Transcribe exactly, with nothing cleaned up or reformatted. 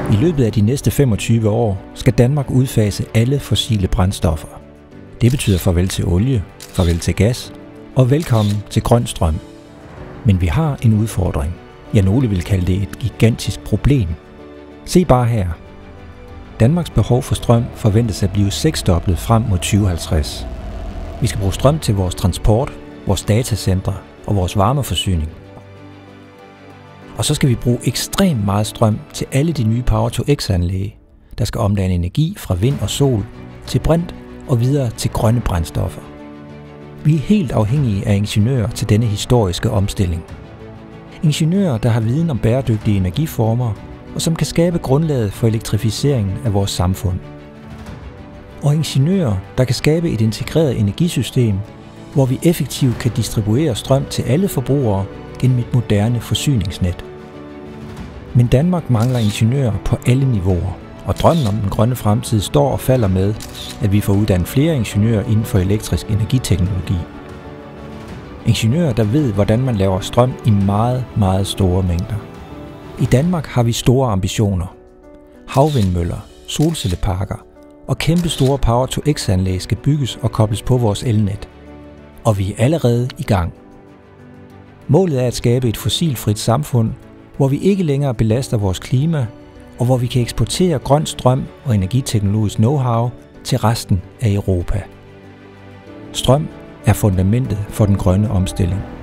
I løbet af de næste femogtyve år skal Danmark udfase alle fossile brændstoffer. Det betyder farvel til olie, farvel til gas og velkommen til grøn strøm. Men vi har en udfordring. Ja, nogle vil kalde det et gigantisk problem. Se bare her. Danmarks behov for strøm forventes at blive seksdoblet frem mod tyve halvtreds. Vi skal bruge strøm til vores transport, vores datacentre og vores varmeforsyning. Og så skal vi bruge ekstremt meget strøm til alle de nye Power to X-anlæg, der skal omdanne energi fra vind og sol til brint og videre til grønne brændstoffer. Vi er helt afhængige af ingeniører til denne historiske omstilling. Ingeniører, der har viden om bæredygtige energiformer og som kan skabe grundlaget for elektrificeringen af vores samfund. Og ingeniører, der kan skabe et integreret energisystem, hvor vi effektivt kan distribuere strøm til alle forbrugere gennem et moderne forsyningsnet. Men Danmark mangler ingeniører på alle niveauer, og drømmen om den grønne fremtid står og falder med, at vi får uddannet flere ingeniører inden for elektrisk energiteknologi. Ingeniører, der ved, hvordan man laver strøm i meget, meget store mængder. I Danmark har vi store ambitioner. Havvindmøller, solcelleparker og kæmpe store Power to X-anlæg skal bygges og kobles på vores elnet. Og vi er allerede i gang. Målet er at skabe et fossilfrit samfund, hvor vi ikke længere belaster vores klima, og hvor vi kan eksportere grøn strøm og energiteknologisk know-how til resten af Europa. Strøm er fundamentet for den grønne omstilling.